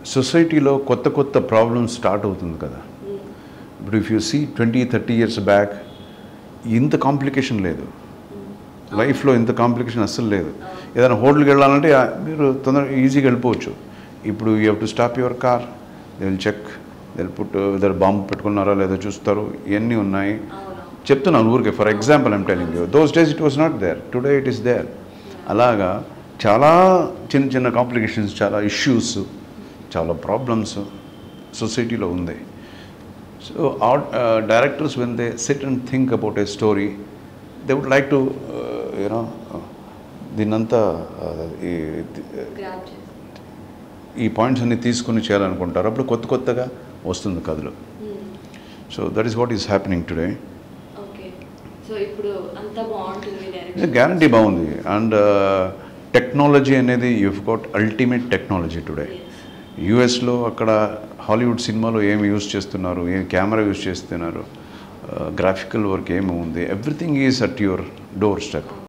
సొసైటీలో కొత్త కొత్త ప్రాబ్లమ్స్ స్టార్ట్ అవుతుంది కదా. ఇప్పుడు if you see 20-30 years back ఇంత కాంప్లికేషన్ లేదు, లైఫ్లో ఇంత కాంప్లికేషన్ అస్సలు లేదు. ఏదైనా హోటల్కి వెళ్ళాలంటే మీరు తొందరగా ఈజీగా వెళ్ళిపోవచ్చు. ఇప్పుడు you have to stop your car, they will check, they will put ఇద్దరు బాంబు పెట్టుకున్నారా లేదో చూస్తారు. ఇవన్నీ ఉన్నాయి. చెప్తున్నాను ఊరికే, for example I'm telling you, those days it was not there, today it is there. అలాగా చాలా చిన్న చిన్న కాంప్లికేషన్స్, చాలా ఇష్యూస్, చాలా ప్రాబ్లమ్స్ సొసైటీలో ఉంది. So directors when they sit and think about a story, they would like to you know దీన్నంతా ఈ పాయింట్స్ అన్ని తీసుకుని చేయాలనుకుంటారు. అప్పుడు కొత్త కొత్తగా వస్తుంది కథలు. So that is what is happening today. Guarantee బాగుంది. అండ్ టెక్నాలజీ అనేది you've got ultimate technology today. యూఎస్లో అక్కడ హాలీవుడ్ సినిమాలో ఏమి యూజ్ చేస్తున్నారు, ఏం కెమెరా యూజ్ చేస్తున్నారు, గ్రాఫికల్ వర్క్ ఏమి ఉంది, everything is at your door step.